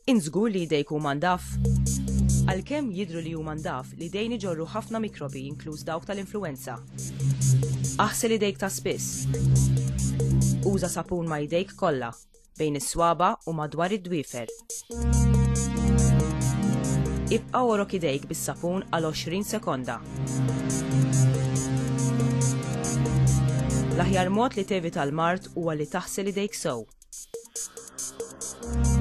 Inżgur li jdejk huma ndaf. Għalkemm jidhru li huma ndaf li jdejn iġorru ħafna mikrobi inkluż dawk tal-influwenza. Aħsel idejk ta' spiss. Uża sapun ma' jdejk kollha bejn is-swaba' u madwar id-dwiefer. Ibqa' orok idejk bis-sapun għal 20 sekonda. L-aħjar mod li tevita l-mard huwa li taħsel idejk sew.